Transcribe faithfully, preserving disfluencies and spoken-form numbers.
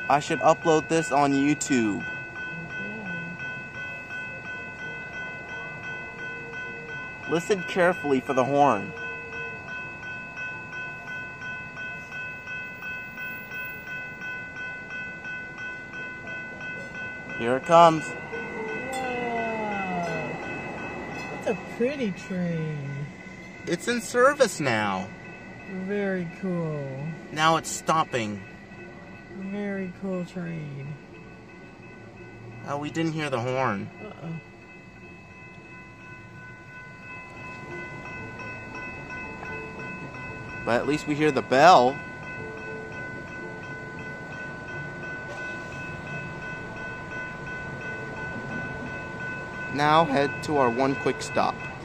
I should upload this on YouTube. Listen carefully for the horn. Here it comes. Wow. That's a pretty train. It's in service now. Very cool. Now it's stopping. Very cool train. Oh, we didn't hear the horn. Uh-oh. But at least we hear the bell. Now head to our one quick stop.